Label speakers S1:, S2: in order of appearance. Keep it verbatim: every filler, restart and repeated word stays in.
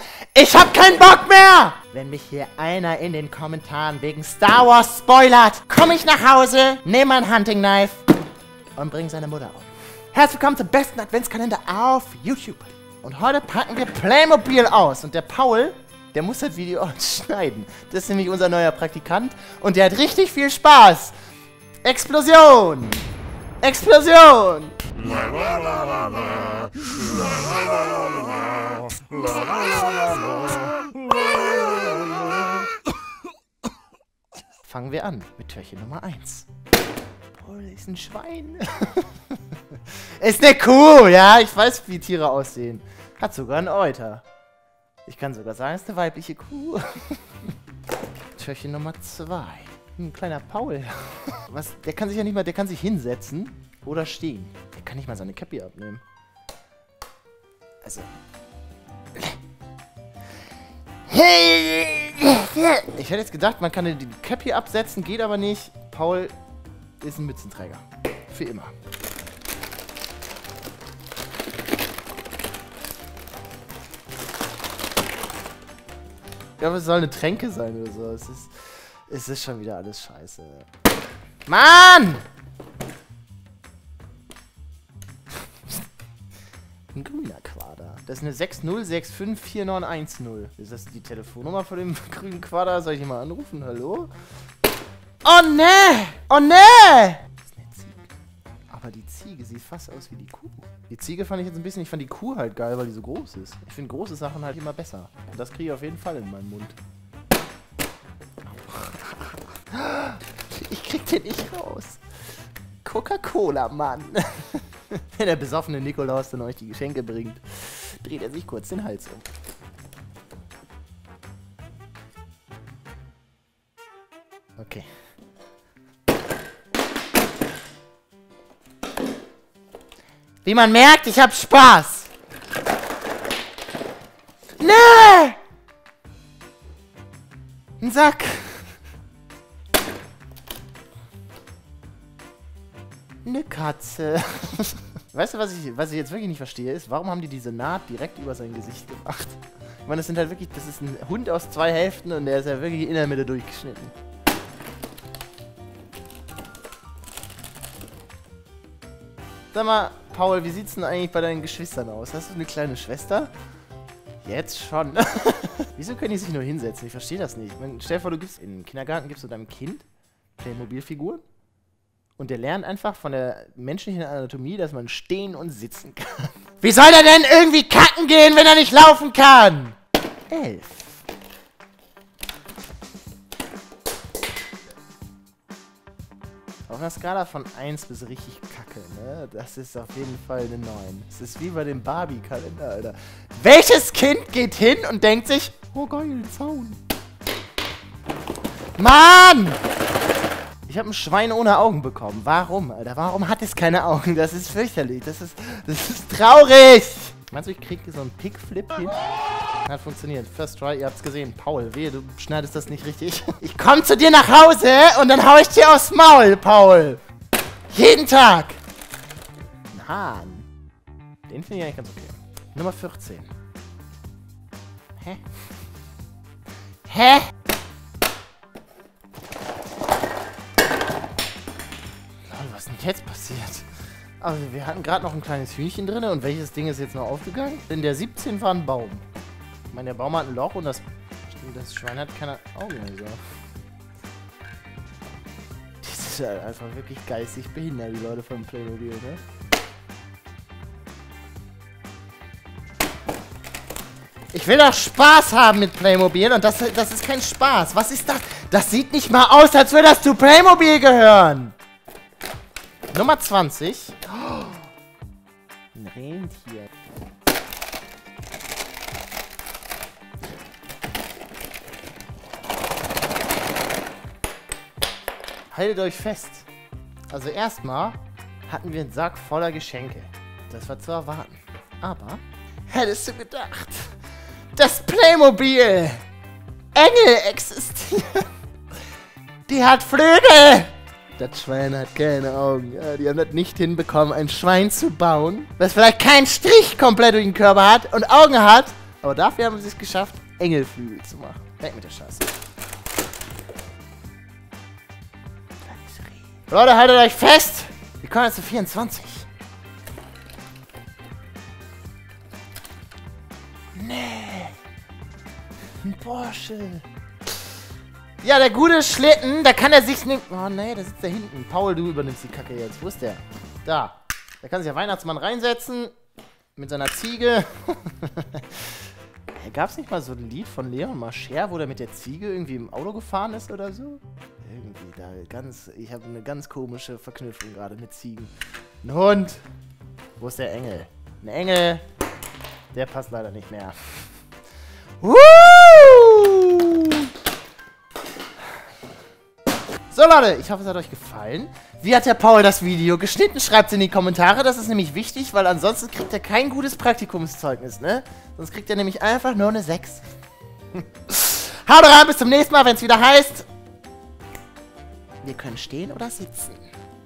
S1: Ich hab keinen Bock mehr! Wenn mich hier einer in den Kommentaren wegen Star Wars spoilert, komme ich nach Hause, nehme mein Hunting Knife und bringe seine Mutter um. Herzlich willkommen zum besten Adventskalender auf YouTube. Und heute packen wir Playmobil aus. Und der Paul, der muss das Video auch schneiden. Das ist nämlich unser neuer Praktikant. Und der hat richtig viel Spaß. Explosion! Explosion! Fangen wir an mit Türchen Nummer eins. Paul ist ein Schwein. Ist eine Kuh, ja? Ich weiß, wie Tiere aussehen. Hat sogar einen Euter. Ich kann sogar sagen, es ist eine weibliche Kuh. Türchen Nummer zwei. Ein kleiner Paul. Was? Der kann sich ja nicht mal, der kann sich hinsetzen oder stehen. Der kann nicht mal seine Cappy abnehmen. Also. Ich hätte jetzt gedacht, man kann die Cappy absetzen, geht aber nicht. Paul ist ein Mützenträger. Für immer. Ja, aber es soll eine Tränke sein oder so. Es ist, es ist schon wieder alles scheiße. Mann! Ein grüner Quader. Das ist eine sechs null sechs fünf vier neun eins null. Ist das die Telefonnummer von dem grünen Quader? Soll ich ihn mal anrufen? Hallo? Oh ne! Oh ne! Das ist eine Ziege. Aber die Ziege sieht fast aus wie die Kuh. Die Ziege fand ich jetzt ein bisschen... Ich fand die Kuh halt geil, weil die so groß ist. Ich finde große Sachen halt immer besser. Und das kriege ich auf jeden Fall in meinen Mund. Ich krieg den nicht raus. Coca-Cola, Mann. Wenn der besoffene Nikolaus dann euch die Geschenke bringt, dreht er sich kurz den Hals um. Okay. Wie man merkt, ich hab Spaß. Nee! Ein Sack. Eine Katze. Weißt du, was ich, was ich jetzt wirklich nicht verstehe, ist, warum haben die diese Naht direkt über sein Gesicht gemacht? Ich meine, das sind halt wirklich, das ist ein Hund aus zwei Hälften und der ist ja wirklich in der Mitte durchgeschnitten. Sag mal, Paul, wie sieht's denn eigentlich bei deinen Geschwistern aus? Hast du eine kleine Schwester? Jetzt schon. Wieso können die sich nur hinsetzen? Ich verstehe das nicht. Ich meine, stell dir vor, du gibst in den Kindergarten gibst du deinem Kind Playmobil-Figuren und der lernt einfach von der menschlichen Anatomie, dass man stehen und sitzen kann. Wie soll der denn irgendwie kacken gehen, wenn er nicht laufen kann? Elf. Auf einer Skala von eins bis richtig kacke, ne? Das ist auf jeden Fall eine neun. Es ist wie bei dem Barbie-Kalender, Alter. Welches Kind geht hin und denkt sich, oh geil, Zaun. Mann! Ich habe ein Schwein ohne Augen bekommen. Warum, Alter? Warum hat es keine Augen? Das ist fürchterlich. Das ist, das ist traurig. Meinst du, ich kriege so einen Pickflip hin? Hat funktioniert. First try, ihr habt's gesehen. Paul, wehe, du schneidest das nicht richtig. Ich komm zu dir nach Hause und dann hau ich dir aufs Maul, Paul. Jeden Tag. Ein Hahn. Den finde ich eigentlich ganz okay. Nummer vierzehn. Hä? Hä? Was ist denn jetzt passiert? Also wir hatten gerade noch ein kleines Hühnchen drin und welches Ding ist jetzt noch aufgegangen? In der siebzehn war ein Baum. Ich meine, der Baum hat ein Loch und das, das Schwein hat keine Augen mehr. So. Das ist halt einfach wirklich geistig behindert, die Leute von Playmobil, ne? Ich will doch Spaß haben mit Playmobil und das, das ist kein Spaß. Was ist das? Das sieht nicht mal aus, als würde das zu Playmobil gehören. Nummer zwanzig. Oh, ein Rentier. Haltet euch fest. Also erstmal hatten wir einen Sack voller Geschenke. Das war zu erwarten. Aber hättest du gedacht, dass Playmobil Engel existieren? Die hat Flügel! Das Schwein hat keine Augen. Ja, die haben das nicht hinbekommen, ein Schwein zu bauen, das vielleicht keinen Strich komplett durch den Körper hat und Augen hat, Aber dafür haben sie es geschafft, Engelflügel zu machen. Weg mit der Scheiße. Leute, haltet euch fest! Wir kommen jetzt zu vierundzwanzig. Nee. Ein Porsche. Ja, der gute Schlitten, da kann er sich nicht... Oh nee, da sitzt der hinten. Paul, du übernimmst die Kacke jetzt. Wo ist der? Da. Da kann sich der Weihnachtsmann reinsetzen. Mit seiner Ziege. Gab es nicht mal so ein Lied von Leon Mascher, wo der mit der Ziege irgendwie im Auto gefahren ist oder so? Irgendwie da ganz... Ich habe eine ganz komische Verknüpfung gerade mit Ziegen. Ein Hund. Wo ist der Engel? Ein Engel. Der passt leider nicht mehr. Woo! So Leute, ich hoffe es hat euch gefallen. Wie hat der Paul das Video geschnitten? Schreibt es in die Kommentare, das ist nämlich wichtig, weil ansonsten kriegt er kein gutes Praktikumszeugnis, ne? Sonst kriegt er nämlich einfach nur eine sechs. Haut rein, bis zum nächsten Mal, wenn es wieder heißt... Wir können stehen oder sitzen.